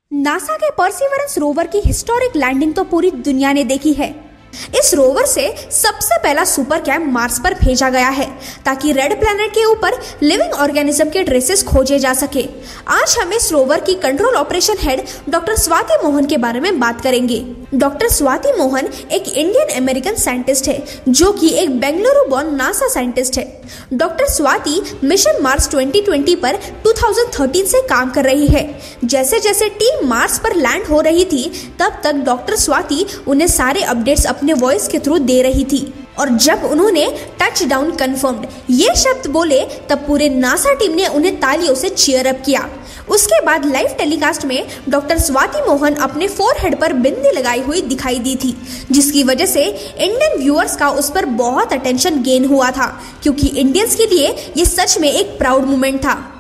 NASA के Perseverance rover की historic landing तो पूरी दुनिया ने देखी है। इस रोवर से सबसे पहला सुपर कैम मार्स पर भेजा गया है ताकि रेड प्लैनेट के ऊपर लिविंग ऑर्गेनिज्म के ट्रेसेस खोजे जा सके। आज हम इस रोवर की control operation head doctor Swati Mohan के बारे में बात करेंगे। डॉक्टर स्वाति मोहन एक इंडियन अमेरिकन साइंटिस्ट है जो कि एक बेंगलुरु बॉर्न नासा साइंटिस्ट है। डॉक्टर स्वाति मिशन मार्स 2020 पर 2013 से काम कर रही है। जैसे जैसे टीम मार्स पर लैंड हो रही थी तब तक डॉक्टर स्वाति उन्हें सारे अपडेट्स अपने वॉइस के थ्रू दे रही थी और जब उन्होंने टच डाउन कन्फर्म्ड ये शब्द बोले तब पूरे नासा टीम ने उन्हें तालियों से चीयर अप किया। उसके बाद लाइव टेलीकास्ट में डॉक्टर स्वाति मोहन अपने फोरहेड पर बिंदी लगाई हुई दिखाई दी थी, जिसकी वजह से इंडियन व्यूअर्स का उस पर बहुत अटेंशन गेन हुआ था क्योंकि इंडियंस के लिए ये सच में एक प्राउड मोमेंट था।